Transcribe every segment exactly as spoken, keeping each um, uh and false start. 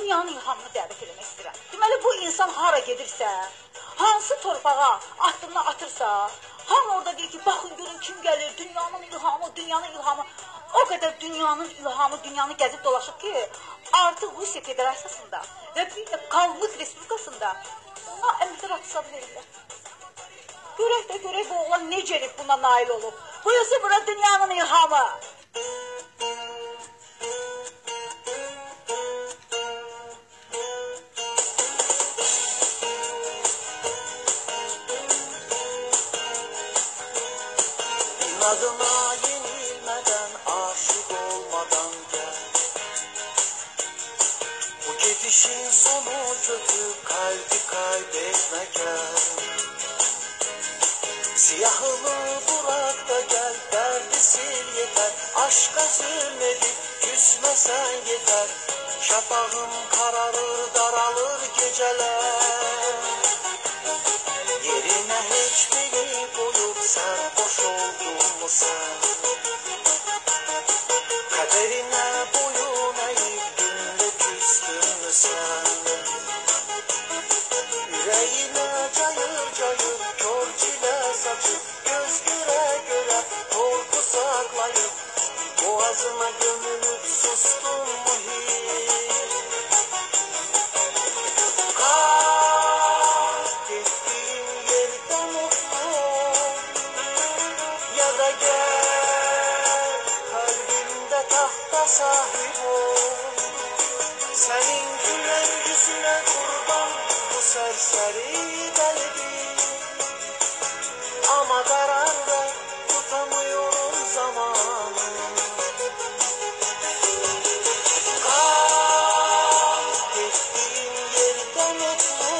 dünyanın ilhamını dəvət eləmək istəyirəm. Deməli, bu insan hara gedirsə, hansı torpağa addımını atırsa, hamı orada deyir ki, baxın görün kim gəlir, dünyanın ilhamı, dünyanın ilhamı. O qədər dünyanın ilhamı, dünyanı gəzib dolaşıb ki, artıq Rusiya Federasiyasında və bir də Kalmık Respublikasında ona əməkdar adı verirlər. Görək də görək bu oğlan necə elib buna nail olub. Buyursun bura dünyanın ilhamı. İnadına yenilmeden, aşık olmadan gel. Bu gidişin sonu kötü, kalbi kaybetme gel. Siyahını bırak da gel, derdi sil yeter. Aşka zulmedip küsmesen yeter. Şafağım kararır, daralır geceler. Yerine hiç biri koyup sen boş oldun mu sen? Kaderine boyun eğip günde küstün mü sen? Yüreğine cayır cayır kör çile saçıp, göz göre göre korku saklayıp, boğazına gömülüp sustun mu hiç? Kalk gittiğin yerde mutlu, ya da gel kalbimde tahta sahip ol. Senin gülen yüzüne kurban bu serseri kalbim. Ama karar ver, tutamıyorum zamanı. Kalk gittiğin yerde mutlu,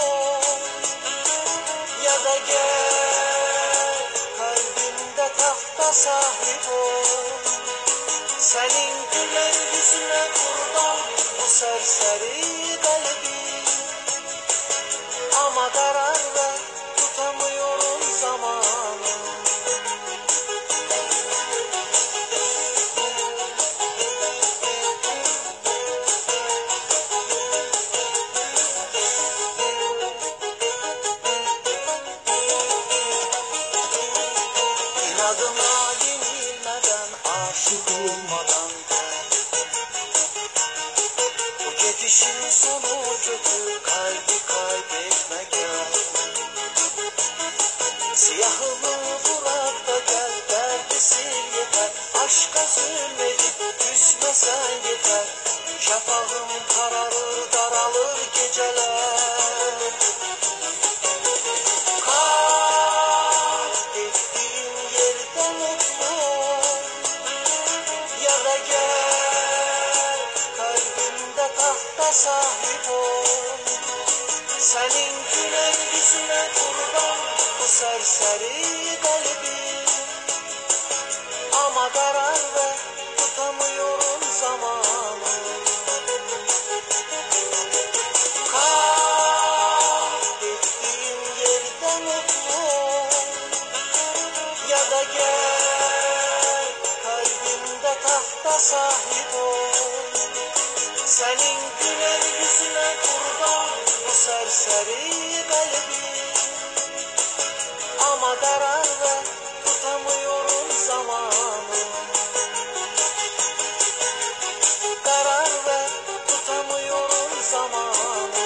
ya da gel kalbimde tahta sahip ol. Senin gülen yüzüne kurban bu serseri kalbim. Ama karar ver, tutamıyorum zamanı. İnadına yenilmeden, aşık olmadan gel. Bu gidişin sonu kötü, kalbi kaybetme gel. Siyahını bırak da gel, derdi sil yeter. Aşka zulmedip küsmesen yeter. Şafağım kararır, daralır geceler. Kalk gittiğin yerde mutlu, ya da gel kalbimde tahta sahip ol. Senin gülen yüzüne kurban bu serseri kalbim. Ama karar ver, tutamıyorum zamanı. Kalk gittiğin yerde mutlu, ya da gel kalbimde tahta sahip ol. Senin gülen yüzüne kurban bu serseri kalbim. Ama karar ver, tutamıyorum zamanı. Karar ver, tutamıyorum zamanı.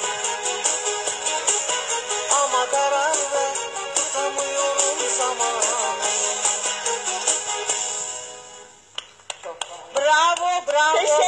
Ama karar ver, tutamıyorum zamanı. Bravo, bravo.